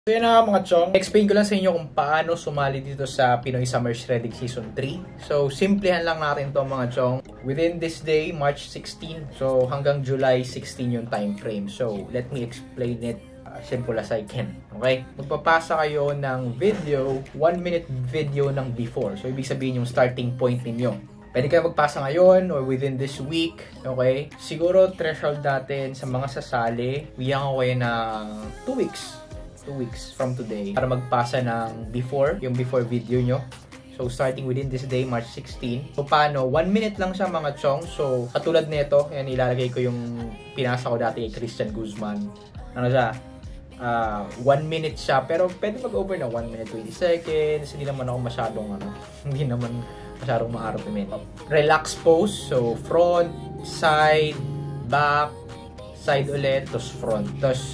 So yun na mga chong, explain ko lang sa inyo kung paano sumali dito sa Pinoy Summer Shredding Season 3. So simplihan lang natin to mga chong. Within this day, March 16, so hanggang July 16 yung time frame. So let me explain it simple as I can. Okay? Magpapasa kayo ng video, 1 minute video ng before. So ibig sabihin yung starting point ninyo. Pwede kayo magpasa ngayon or within this week. Okay? Siguro threshold natin sa mga sasali, bigyan ko kayo ng 2 weeks. 2 weeks from today para magpasa ng yung before video nyo. So starting within this day, March 16. So paano? 1 minute lang siya mga chong. So katulad nito, yan ilalagay ko yung pinasa ko dati kay Christian Guzman. Ano siya? 1 minute siya, pero pwede mag-over na 1 minute 20 seconds. Hindi naman ako masyadong hindi naman masyadong ma-argument. Relax pose, so front, side, back, side ulit, tapos front. Tapos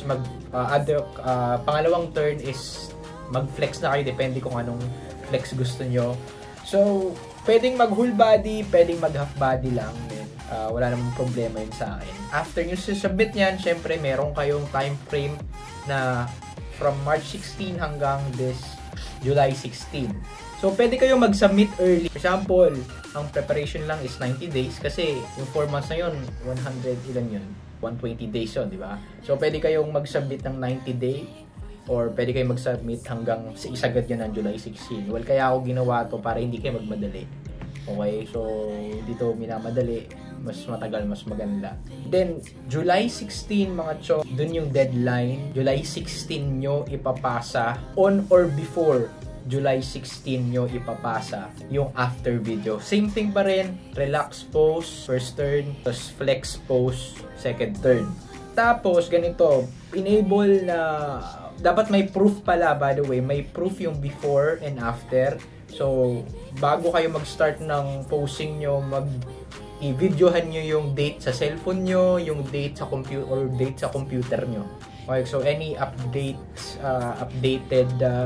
pangalawang turn is mag-flex na kayo, depende kung anong flex gusto nyo. So, pwedeng mag-whole body, pwedeng mag-half body lang. Wala namang problema yun sa akin. After nyo submit yan, syempre meron kayong time frame na from March 16 hanggang this July 16. So, pwede kayo mag-submit early. For example, ang preparation lang is 90 days kasi yung 4 months na yun, 100 ilan yun? 120 days yun, di ba? So, pwede kayong mag-submit ng 90 day or pwede kayong mag-submit hanggang sa isagad yun ng July 16. Well, kaya ako ginawa to para hindi kayo magmadali. Okay? So, dito minamadali. Mas matagal, mas maganda. Then, July 16, mga chong, dun yung deadline. July 16 nyo ipapasa on or before July 16 nyo ipapasa yung after video. Same thing pa rin. Relax pose, first turn. Tapos flex pose, second turn. Tapos, ganito. Enable na... Dapat may proof pala, by the way. May proof yung before and after. So, bago kayo mag-start ng posing nyo, i-videohan nyo yung date sa cellphone nyo, yung date sa computer or date sa computer nyo. Okay, so any updates, updated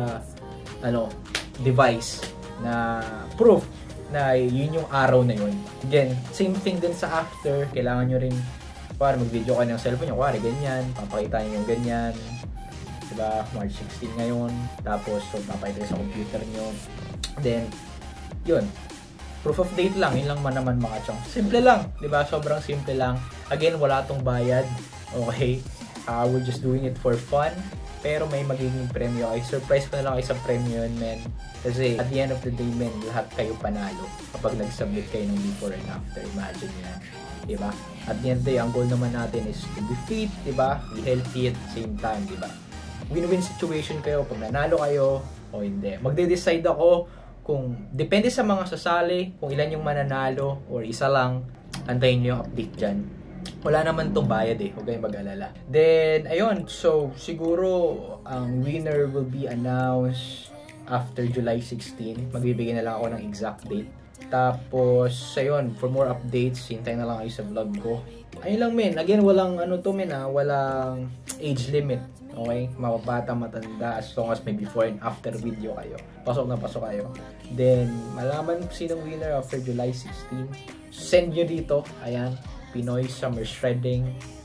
device na proof na yun yung araw na yun. Again, same thing din sa after. Kailangan nyo rin para mag-video kayo ng cellphone nyo. Kuwari, ganyan. Papakita nyo yung ganyan. Diba? March 16 ngayon. Tapos, so, papakita sa computer nyo. Then, yun. Proof of date lang. Yun lang man naman mga chong. Simple lang. Diba? Sobrang simple lang. Again, wala tong bayad. Okay? We're just doing it for fun. Pero may magiging premyo. Ay, surprise ko na lang kayo sa premyo yun, men. Kasi at the end of the day, men, lahat kayo panalo kapag nag-submit kayo ng before and after. Imagine yan. Diba? At the end of the day, ang goal naman natin is to be fit, diba? Be healthy at the same time, diba? Win-win situation kayo pag nanalo kayo o hindi. Magde-decide ako kung depende sa mga sasali, kung ilan yung mananalo or isa lang. Antayin nyo yung update dyan. Wala naman tong bayad eh. Huwag kayong mag-alala. Then, ayun. So, siguro, ang winner will be announced after July 16. Magbibigay na lang ako ng exact date. Tapos, ayun. For more updates, hintayin na lang kayo sa vlog ko. Ayun lang, men. Again, walang walang age limit. Okay? Mababata, matanda. As long as may before and after video kayo. Pasok na pasok kayo. Then, malaman sinong winner after July 16. Send nyo dito. Ayan. Pinoy Summer Shredding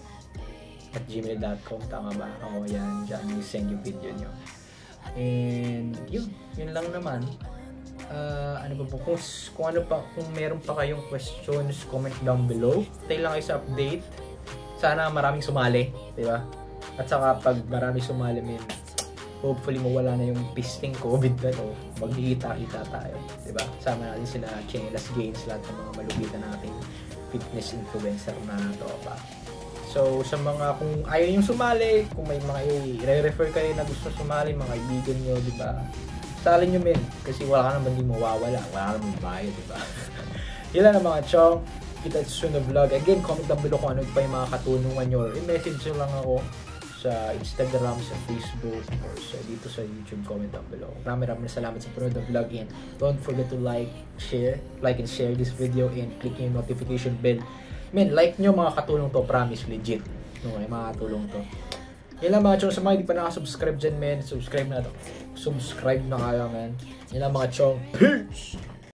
@gmail.com. Tama ba? Oo, yan. Diyan yung send yung video nyo. And yun lang naman. Ano ba po? Kung meron pa kayong questions, comment down below. Tayo lang kayo sa update. Sana maraming sumali. Diba? At saka pag maraming sumali, hopefully mawala na yung pisting COVID na to. Magkikita-kita tayo. Diba? Sama natin sila Chinelas Games, lahat ng mga malugitan natin fitness influencer na tropa. So, sa mga, kung ayaw yung sumali, kung may mga i-refer kayo na gusto sumali, mga kaibigan nyo, di ba? Sali nyo, men. Kasi wala ka naman din mawawala. Wala ka naman bayad, di ba? Yun lang na mga chong. Kita sa sunod vlog. Again, comment down below kung ano pa yung mga katulungan nyo. Or i-message nyo lang ako sa Instagram, sa Facebook, or dito sa YouTube. Comment down below. Maraming salamat sa panood ng vlog. And don't forget to like and share this video, and click yung notification bell. Men, like nyo, mga katulong to. Promise, legit. Okay, mga katulong to. Yan lang mga chong. Sa mga hindi pa nakasubscribe dyan, men. Subscribe na kayo, men. Yan lang mga chong. Peace!